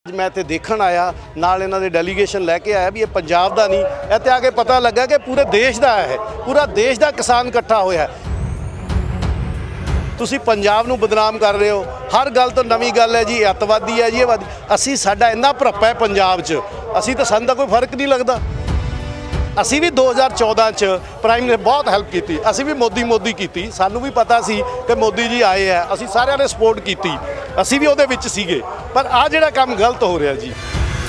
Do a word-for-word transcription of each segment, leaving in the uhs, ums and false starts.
मैं इत्थे देखण आया नाल इन्हां दे डेलीगेशन लैके आया भी ये पंजाब दा नहीं, इत्थे आके पता लगा कि पूरे देश दा है, पूरा देश दा किसान इकट्ठा होया है। तुसीं पंजाब नूं बदनाम कर रहे हो, हर गल तो नवीं गल है जी, अतवादी है जी, ये असीं साडा इन्ना भरप्पा है पंजाब च, असीं तां सानूं तां कोई फर्क नहीं लगदा। असी भी दो हज़ार चौदह च प्राइम ने बहुत हैल्प की, असी भी मोदी मोदी की, सानू भी पता सी कि मोदी जी आए हैं, असी सारिਆਂ ने सपोर्ट की, असी भी ਉਹਦੇ ਵਿੱਚ ਸੀਗੇ। पर आ ਜਿਹੜਾ काम गलत हो रहा जी,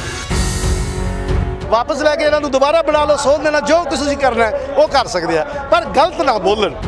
वापस लैके इन्हां नूं दोबारा बना लो, सोच देना जो कुछ तुसीं करना है वो कर सकते हैं, पर गलत ना बोलन।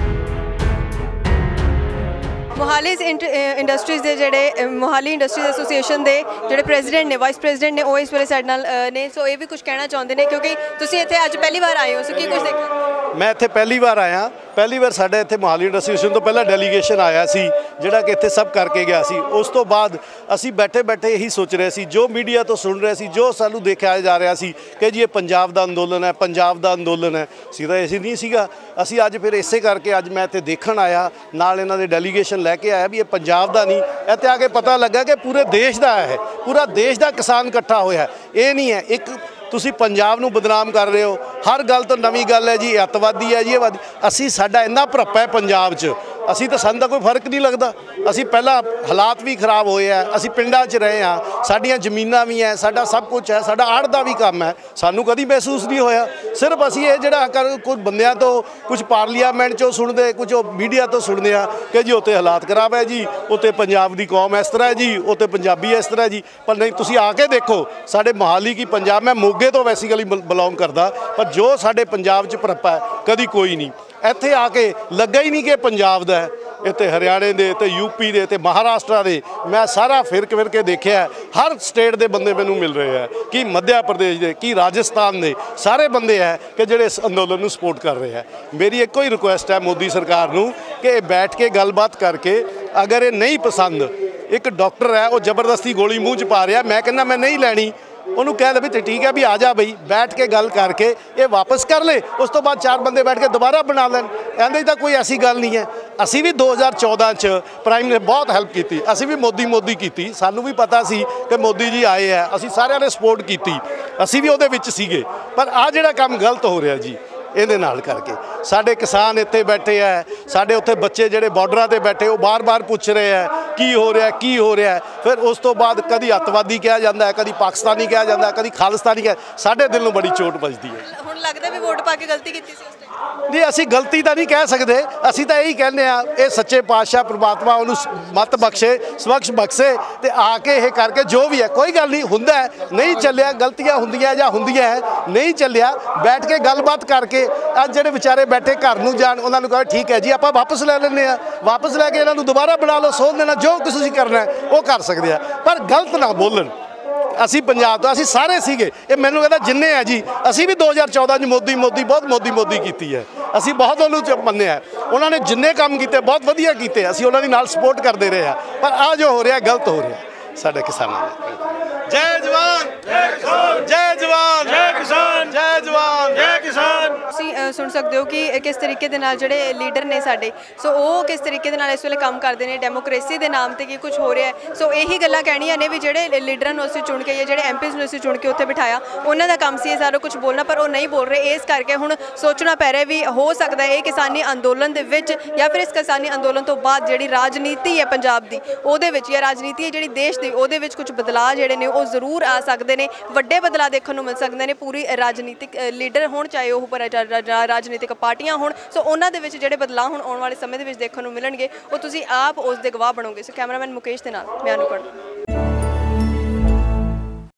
मोहाली इंडस्ट्रीज़ के जोड़े मोहाली इंडस्ट्रीज़ एसोसीएशन के जोड़े प्रेजिडेंट ने वाइस प्रेजिडेंट ने वो इस वे साडे नाल ने, सो ये भी कुछ कहना चाहते हैं क्योंकि तुसीं इत्थे अज पहली बार आए हो, सो की कुछ देखा? मैं इत्थे पहली बार आया, पहली बार साडे इत्थे मोहाली इंडस्ट्रीएशन तो पहला डेलीगेशन आया सी जिहड़ा कि इत्थे सब करके गया सी। उस तो बाद असी बैठे बैठे यही सोच रहे सी, जो मीडिया तो सुन रहे सी, जो सानू देखा जा रहा सी कि जी ये पंजाब दा अंदोलन है, पंजाब दा अंदोलन है, सीधा ऐसे नहीं सीगा। असी अज फिर इसे करके अज मैं इत्थे देखण आया, नाल इन्हां दे डेलीगेशन लैके आया भी ये पंजाब दा नहीं, इत्थे आके पता लगा कि पूरे देश दा है, पूरा देश दा किसान इकट्ठा होया है। ये नहीं है एक तुसीं पंजाब नूं बदनाम कर रहे हो, हर गल तो नवीं गल है जी, अतवादी है जी, ये असीं साडा इन्ना भरप्पा है पंजाब च, असीं तां सानूं तां कोई फर्क नहीं लगदा। असीं पहला हालात भी खराब होए है, असीं पिंडां च रहे हाँ, साडियां जमीनां भी है, साडा सब कुछ है, साडा आड़ दा भी काम है, सानूं कदी महसूस नहीं होया। सिर्फ असीं ये जिहड़ा कुछ बंदियां तो कुछ पार्लीमेंट चों सुणदे, कुछ मीडिया तो सुणदे आ कि जी उत्ते हालात खराब है जी, उत्ते पंजाब दी कौम इस तरह है जी, उत्ते पंजाबी इस तरह है जी। पर नहीं, तुसीं आके देखो साडे मोहाली की पंजाब, मैं मोगे तो बेसिकली बिलोंग करदा, पर जो साडे पंजाब च भरप्पा है कदी कोई नहीं। ਇੱਥੇ आ के लगा ही नहीं कि पंजाब ਦਾ है, इत्थे हरियाणे दे ते यूपी दे ते महाराष्ट्र दे, मैं सारा फिर फिर के देखिया, हर स्टेट के बंदे मैनू मिल रहे हैं, कि मध्य प्रदेश के, कि राजस्थान के, सारे बंदे है कि जिहड़े इस अंदोलन नूं सपोर्ट कर रहे हैं। मेरी एक ही रिक्वेस्ट है मोदी सरकार नूं कि बैठ के गलबात करके, अगर ये नहीं पसंद, एक डॉक्टर है वो जबरदस्ती गोली मूँह च पा रहा, मैं कहना मैं नहीं लैनी, उन्होंने कह दे भी ठीक है भी आ जा बई, बैठ के गल करके ये वापस कर ले, उस तो बाद चार बंदे बैठ के दोबारा बना लैन, कहते तो कोई ऐसी गल नहीं है। असी भी दो हज़ार चौदह च प्राइम ने बहुत हैल्प की, असी भी मोदी मोदी की, सानू भी पता सी कि मोदी जी आए हैं, असी सारिਆਂ ने सपोर्ट की, असी भी ਉਹਦੇ ਵਿੱਚ ਸੀਗੇ। पर आ ਜਿਹੜਾ काम गलत हो रहा जी, ਇਹਦੇ ਨਾਲ करके साडे किसान इत्थे बैठे है, साडे उत्थे बच्चे ਜਿਹੜੇ ਬਾਰਡਰਾਂ ਤੇ बैठे वो बार बार पूछ रहे हैं की हो रहा की हो रहा है। फिर उस तो बाद कभी अतवादी कहा जाता है, कभी पाकिस्तानी कहा जाता है, कभी खालिस्तानी कहा, साडे दिल नूं बड़ी चोट बजदी है। ਹੁਣ ਲੱਗਦਾ ਵੀ वोट पा के गलती की सी उस टाइम? नहीं, असी गलती तो नहीं कह सकते, असी तो यही कहने ये सच्चे पातशाह परमात्मा उन्होंने मत बख्शे, सबक्ष बख्शे, तो आके ये करके जो भी है कोई गल नहीं, हुंदा है नहीं चलिया, गलतियां हुंदियां जां हुंदियां है, नहीं चलिया, बैठ के गलबात करके अज जिहड़े बेचारे बैठे घर नूं जाण, उन्हां नूं कहो ठीक है जी आपां वापस लै लैंदे आ, वापस लैके इन्हां नूं दोबारा बना लो, सोच देना जो कुछ तुसीं करना है वो कर सकते हैं, पर गलत ना बोलन। असी पंजाब तो असी सारे सीगे, ये मैनूं कहदा जिन्ने है जी, असी भी दो हज़ार चौदह च मोदी मोदी बहुत मोदी मोदी की है, असी बहुत उन्होंने मन्निया, उन्होंने जिन्ने काम किए बहुत वधिया किए, असी उन्होंने नाल सपोर्ट करते रहे हैं। पर आ जो हो रहा गलत हो रहा साडे किसानां नाल। जय जवान जय किसान, जय जवान जय किसान, जय जवान जय किसान। तुसीं सुन सकते हो कि किस तरीके दे नाल जिहड़े लीडर ने साडे, सो वो किस तरीके दे नाल इस वेले काम करते हैं डेमोक्रेसी के नाम पर, कि कुछ हो रहा है। सो यही गल्लां कहणियां ने भी जिहड़े लीडरां नूं असीं चुन के या जिहड़े एमपीज़ नूं असीं चुन के उत्थे बिठाया, उन्हां दा काम सी सारा कुछ बोलना, पर वो नहीं बोल रहे। इस करके हुण सोचना पै रहा भी हो सकता है ये किसानी अंदोलन दे विच या फिर इस किसानी अंदोलन तो बाद जिहड़ी राजनीति है पंजाब दी, उहदे विच या राजनीति है जिहड़ी देश दी, उहदे विच कुछ बदलाव जिहड़े ने वो जरूर आ सकते हैं, वड्डे बदलाव देखने को मिल सकते हैं। पूरी राजनीतिक लीडर होण, चाहे वो राजनीतिक पार्टियां होण, सो उन्हां दे विच जिहड़े बदलाव हुण आउण वाले समय दे विच देखने को मिलणगे, वो तुसीं आप उस दे गवाह बनोगे। सो कैमरामैन मुकेश दे नाल मैं अनुपम।